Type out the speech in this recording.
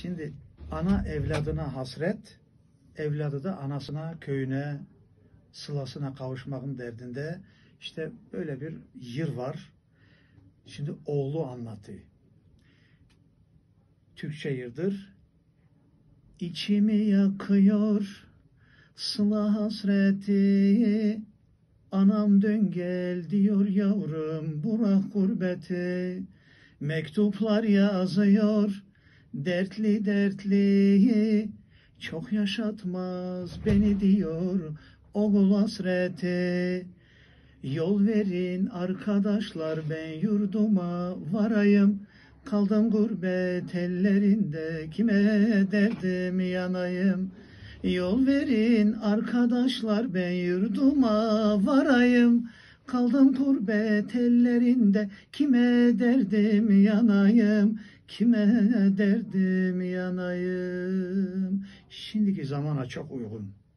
Şimdi ana evladına hasret, evladı da anasına, köyüne, sılasına kavuşmanın derdinde. İşte böyle bir yır var. Şimdi oğlu anlatıyor. Türkçe yırdır. İçimi yakıyor sıla hasreti. Anam dön gel diyor yavrum, bırak gurbeti. Mektuplar yazıyor dertli dertli. Çok yaşatmaz beni diyor oğul hasreti. Yol verin arkadaşlar, ben yurduma varayım. Kaldım gurbet ellerinde, kime derdim yanayım. Yol verin arkadaşlar, ben yurduma varayım. Kaldım gurbet ellerinde, kime derdim yanayım. Kime derdim yanayım. Şimdiki zamana çok uygun.